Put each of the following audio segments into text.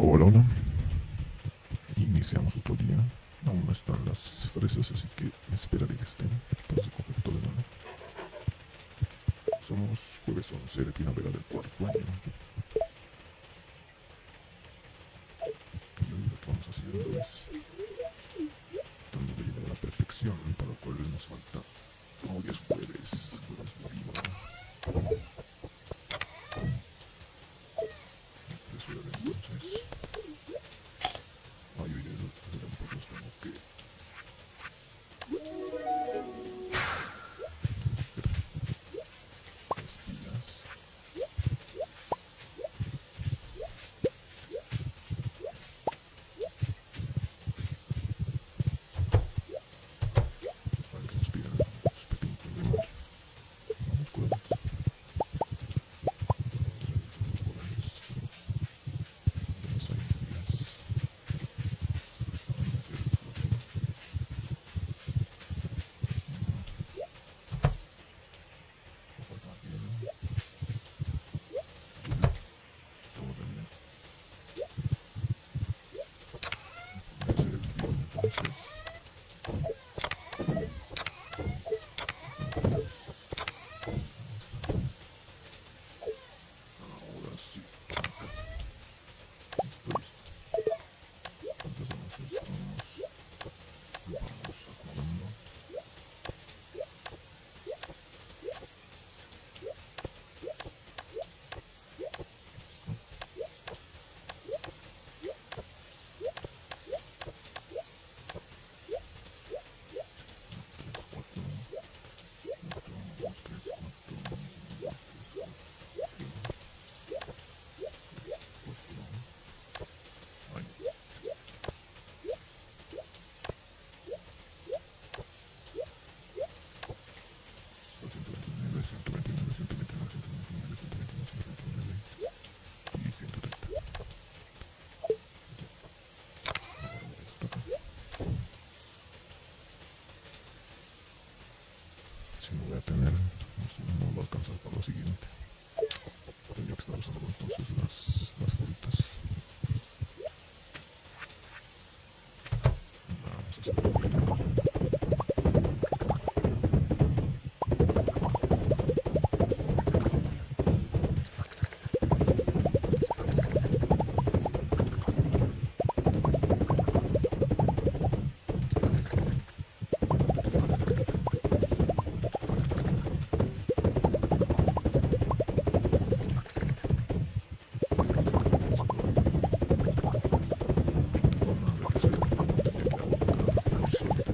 Hola, hola. Iniciamos otro día. Aún no están las fresas, así que esperaré que estén para recoger todo el mundo. Somos jueves 11 de primavera del cuarto año. Y hoy lo que vamos haciendo es tratando de llegar a la perfección, para lo cual nos falta. Hoy es jueves, jueves de vino. Apresuraré entonces. Ay, oye, serán por los tengo que. Las pilas. Para que nos pidan los pepinitos de mar. Vamos con ellos. Los jugadores. Además hay días. Vamos a hacer el flote. Nos falta más hielo. Lluvia. Todavía. Voy a hacer el vino entonces. Ahora sí. Estoy listo. Entonces vamos a hacer, vamos acomodando. Tres, cuatro. Uno, dos, tres, cuatro. Uno, dos, tres, cuatro. Cuatro. Ay, 129, 129, 129, 129, 129, 129 y 130. Ahora les toca. Si no voy a tener, no va a alcanzar para lo siguiente. Tendría que estar usando entonces las frutas. Vamos a hacer el vino. Nada que hacer, tendría que abocar por sobre.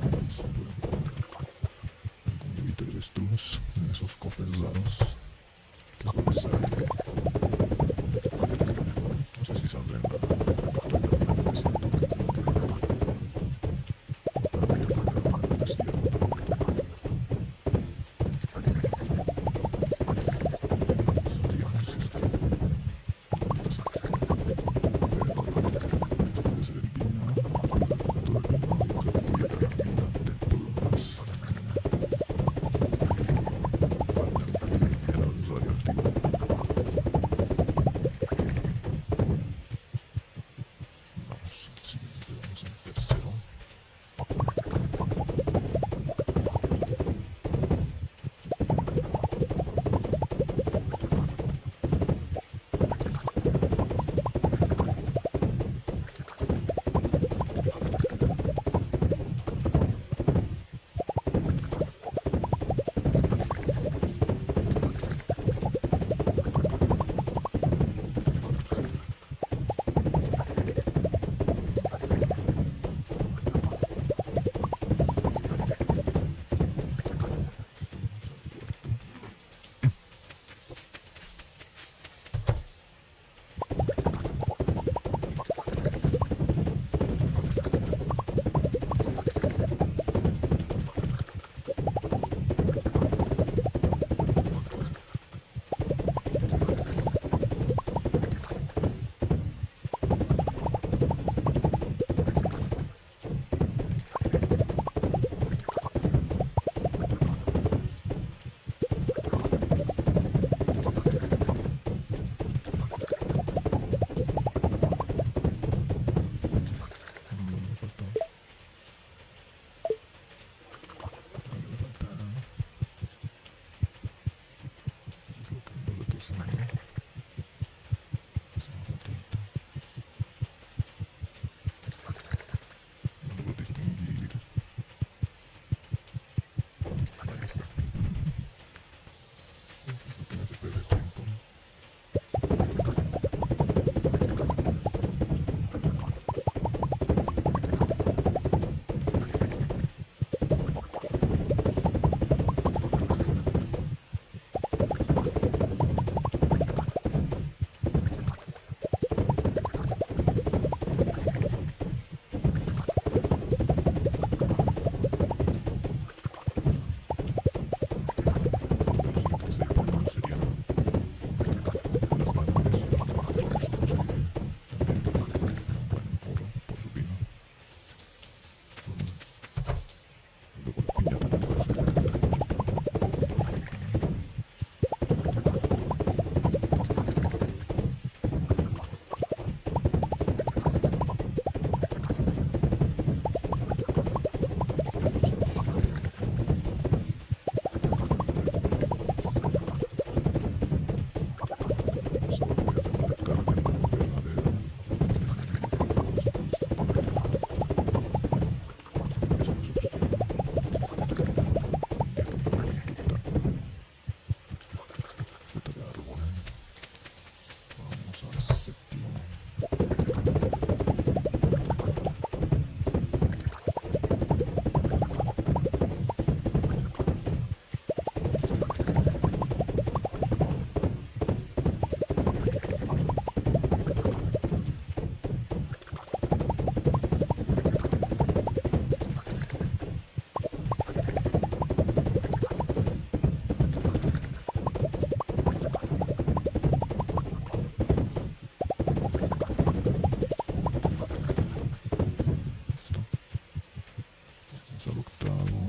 Vamos al octavo.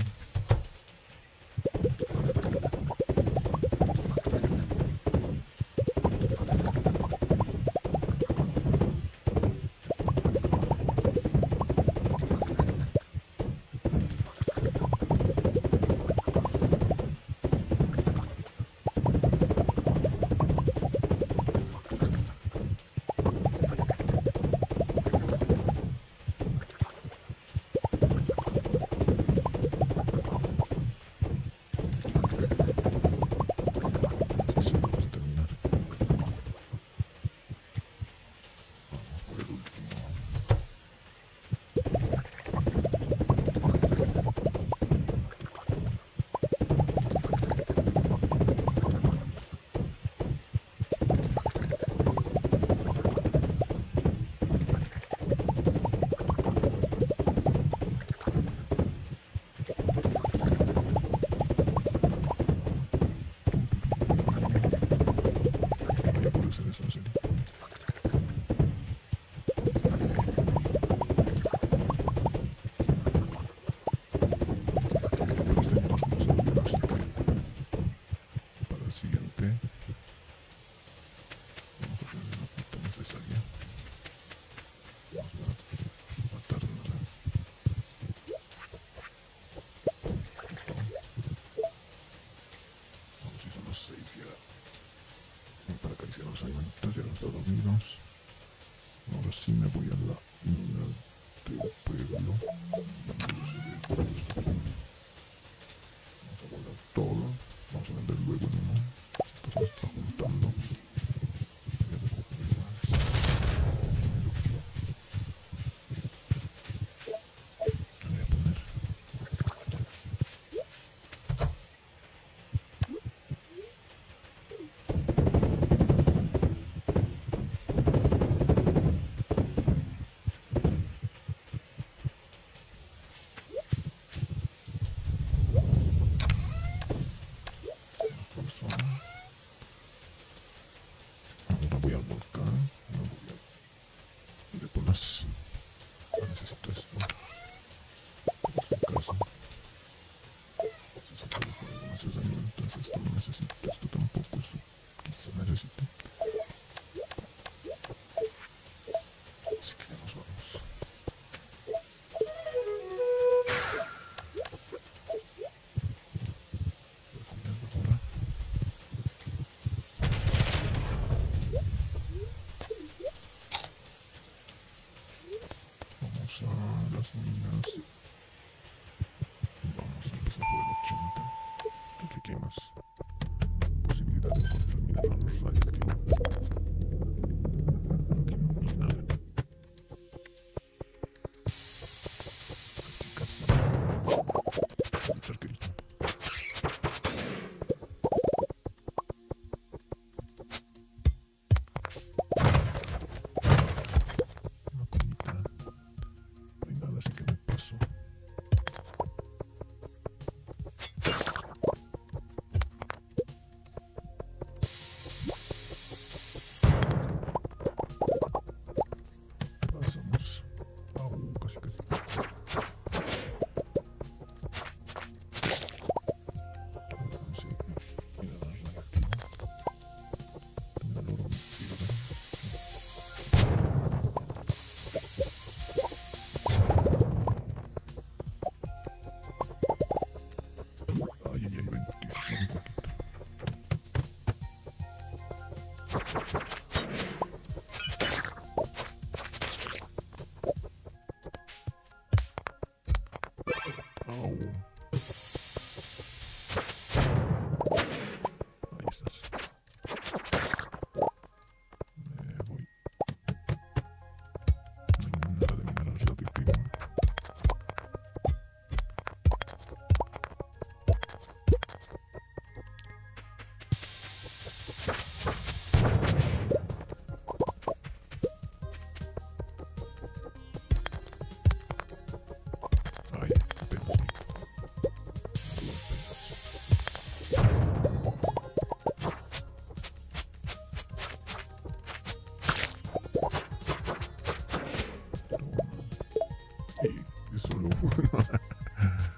Ahora sí me voy a la mina del pueblo. Vamos a guardar todo. Vamos a vender luego en uno. Esto se está juntando. Voy a recoger más. Me voy a poner. Necesito esto. Por si acaso. Necesito algunas herramientas. Esto no necesito. Esto tampoco. Eso quizá necesite. Así que ya nos vamos. Voy a comer ahora. Vamos a las minas. Vamos a empezar por el 80. Porque aquí hay más posibilidad de encontrar mineral radiactivo. Aquí no hay nada. Casi. El charquerito. Una comida. No hay nada, así que me paso. Pasamos. Casi. Sí, mira la radiactivo. También el oro me sirve. Ay, 25. Au. Ahí estás. Me voy. No hay nada de mineral radioactivo. Ay, apenas vi. Y solo uno.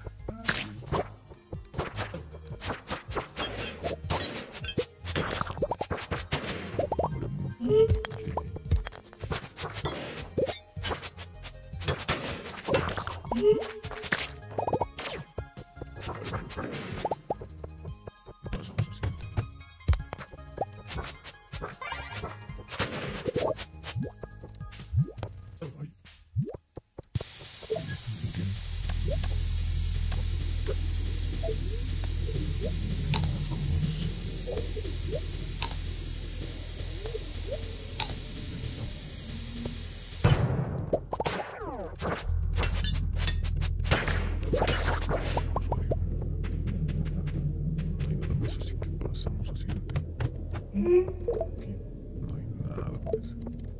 Aquí no hay nada, parece.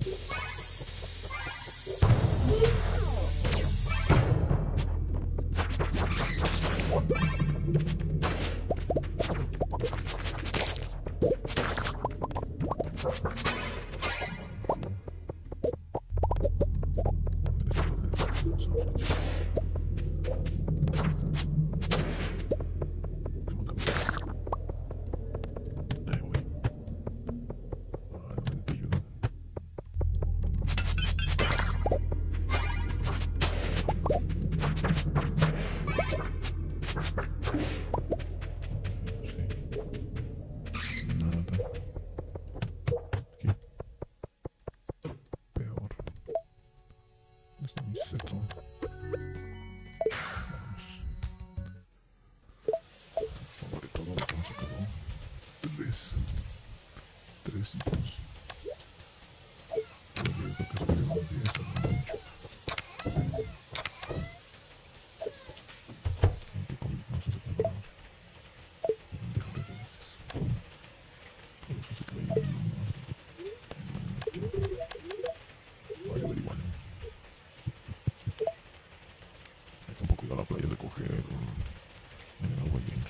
Tres hitos. Tampoco ir a la playa a recoger en el agua bien.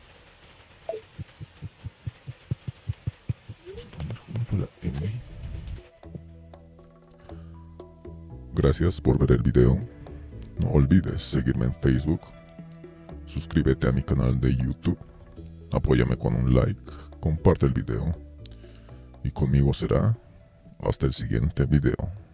Vamos a poner junto a la M. Gracias por ver el video. No olvides seguirme en Facebook. Suscríbete a mi canal de YouTube. Apóyame con un like. Comparte el video. Y conmigo será hasta el siguiente video.